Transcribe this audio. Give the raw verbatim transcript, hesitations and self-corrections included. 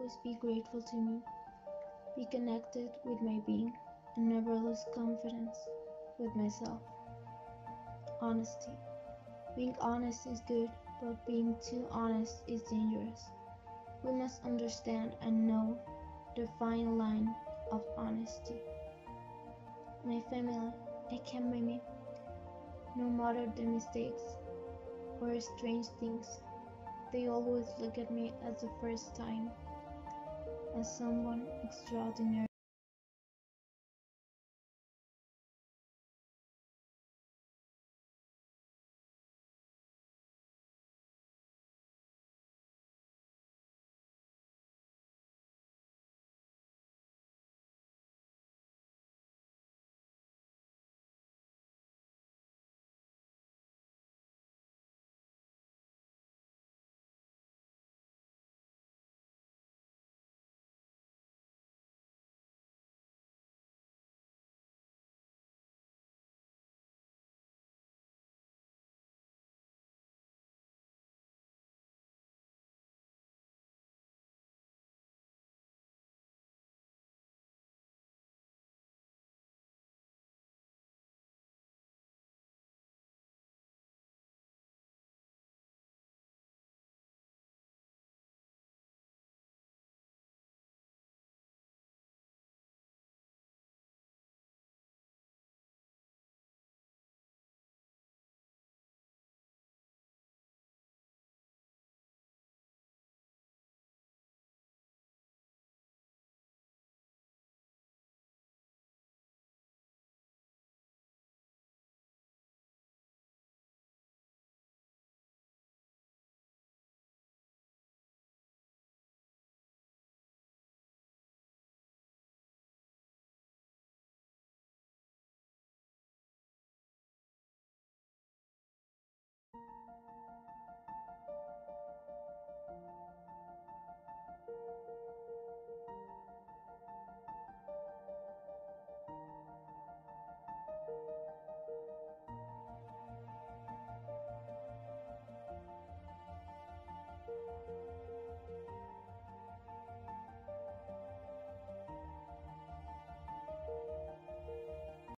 always be grateful to me. Be connected with my being and never lose confidence with myself. Honesty. Being honest is good, but being too honest is dangerous. We must understand and know the fine line of honesty. My family, I can be me, no matter the mistakes or strange things. They always look at me as the first time, as someone extraordinary.